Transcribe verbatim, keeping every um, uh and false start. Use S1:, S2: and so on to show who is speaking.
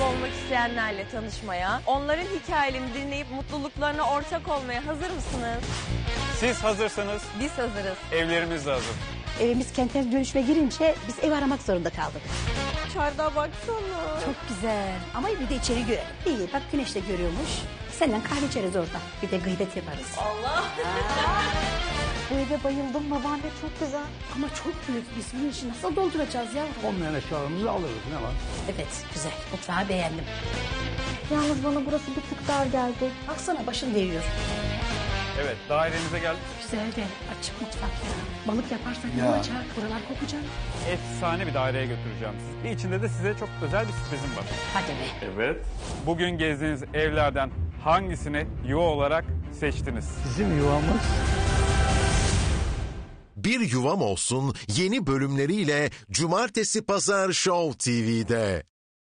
S1: olmak isteyenlerle tanışmaya, onların hikayelerini dinleyip mutluluklarına ortak olmaya hazır mısınız?
S2: Siz hazırsanız
S1: Biz hazırız.
S2: evlerimiz de hazır.
S3: Evimiz kentsel dönüşüme girince biz ev aramak zorunda kaldık.
S1: Dışarıda baksana.
S3: Çok güzel ama bir de içeri görelim. İyi bak güneş de görüyormuş. Seninle kahve içeriz orada. Bir de gıybet yaparız.
S1: Allah.
S3: Bu eve bayıldım babaanne çok güzel. Ama çok büyük biz bunun için nasıl dolduracağız ya?
S4: Olmayan eşyalarımızı alırız ne var?
S3: Evet güzel mutfağı beğendim.
S5: Yalnız bana burası bir tık dar geldi.
S3: Baksana başın değiyor.
S2: Evet, dairemize geldik.
S3: Güzel de açık mutfak ya. Balık yaparsak ne
S4: Ya.
S3: olacak? Buralar kokacak.
S2: Efsane bir daireye götüreceğim sizi. Ve içinde de size çok özel bir sürprizim var.
S3: Hadi be.
S2: Evet. Bugün gezdiğiniz evlerden hangisini yuva olarak seçtiniz?
S4: Bizim yuvamız
S6: Bir Yuvam Olsun yeni bölümleriyle Cumartesi Pazar Show T V'de.